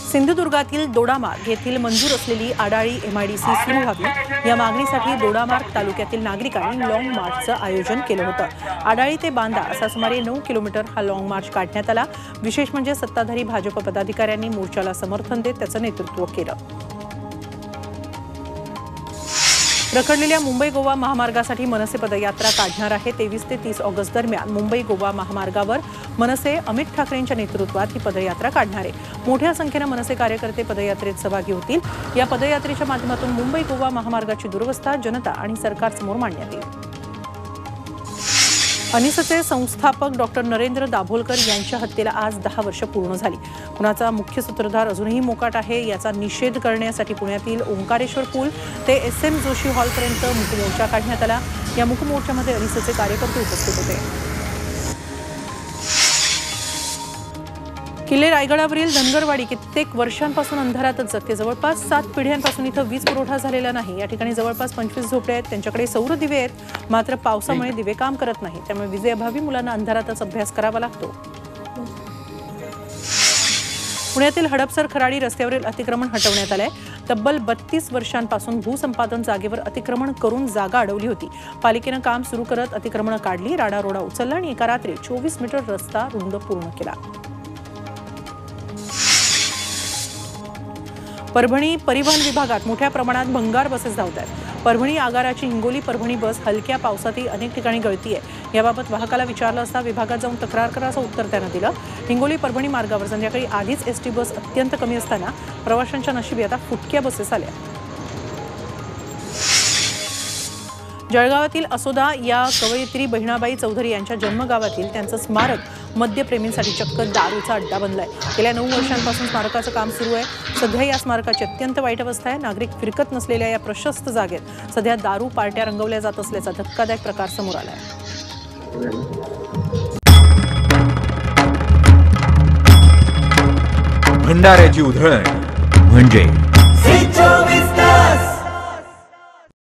सिंधुदुर्गातील दोडामार्ग येथील मंजूर असलेली आडाळी एमआयडीसी सुरू व्हावी या मागणीसाठी दोडामार्ग तालुक्यातील नागरिकांनी लॉंग मार्चचं आयोजन केलं होतं। आडाळी ते बांदा असा सुमारे 9 किलोमीटर हा लॉंग मार्च काढण्यात आला। विशेष म्हणजे सत्ताधारी भाजप पदाधिकाऱ्यांनी मोर्चाला समर्थन देत त्याचं नेतृत्व केलं। रखडलेल्या मुंबई गोवा महामार्गासाठी मनसे पदयात्रा काढणार आहे। 23 ते 30 ऑगस्ट दरम्यान मुंबई गोवा महामार्गावर मनसे अमित ठाकरेंच्या नेतृत्वात ही पदयात्रा काढणार आहे। मोठ्या संख्येने मनसे कार्यकर्ते पदयात्रेत सहभागी होतील। या पदयात्रेच्या माध्यमातून मुंबई गोवा महामार्गाची दुरवस्था जनता आणि सरकारसमोर मांडण्यात येईल। अनिसचे संस्थापक डॉक्टर नरेंद्र दाभोलकर यांच्या हत्येला आज 10 वर्ष पूर्ण झाली। खुनाचा मुख्य सूत्रधार अजूनही मोकाट आहे। याचा निषेध करण्यासाठी पुण्यातील ओंकारेश्वर पूल ते SM जोशी हॉलपर्यंत मूकमोर्चा काढण्यात आला। या मूकमोर्चामध्ये अनिसचे कार्यकर्ते उपस्थित होते। किल्ले रायगडावरील धनगरवाडी कित्येक वर्षांपासून अंधारातच जगते। जवळपास 7 पिढ्यांपासून इथं वीज पुरवठा झालेला नाही। या ठिकाणी जवळपास 25 झोपडे आहेत। त्यांच्याकडे सौर दिवे आहेत, मात्र पावसामुळे दिवे काम करत नाही। त्यामुळे विजेअभावी मुलांना अंधारातच अभ्यास करावा लागतो। पुण्यातील हडपसर खराडी रस्त्यावरील अतिक्रमण हटवण्यात आलंय। तब्बल 32 वर्षांपासून भूसंपादन जागेवर अतिक्रमण करून जागा अडवली होती। पालिकेनं काम सुरू करत अतिक्रमण काढली, राडारोडा उचलला आणि एका रात्री 24 मीटर रस्ता रुंद पूर्ण केला। परभणी परिवहन विभागात मोठ्या प्रमाणात भंगार बसेस धावत आहेत। परभणी आगाराची हिंगोली परभणी बस हलक्या पावसातही अनेक ठिकाणी गळती आहे। याबाबत वाहकाला विचारलं असता विभागात जाऊन तक्रार करा असं उत्तर त्यानं दिलं। हिंगोली परभणी मार्गावर संध्याकाळी आधीच ST बस अत्यंत कमी असताना प्रवाशांच्या नशिबी आता फुटक्या बसेस आल्या। जळगावातील असोदा या कवयित्री बहिणाबाई चौधरी यांच्या जन्मगावातील त्यांचं स्मारक मद्यप्रेमींसाठी चक्क दारूचा अड्डा बनलाय। गेल्या 9 वर्षांपासून स्मारकाचं काम सुरू आहे। सध्या या स्मारकाची अत्यंत वाईट अवस्था आहे। नागरिक फिरकत नसलेल्या या प्रशस्त जागेत सध्या दारू पार्ट्या रंगवल्या जात असल्याचा धक्कादायक प्रकार समोर आलाय। भंडाऱ्याची उधळण म्हणजे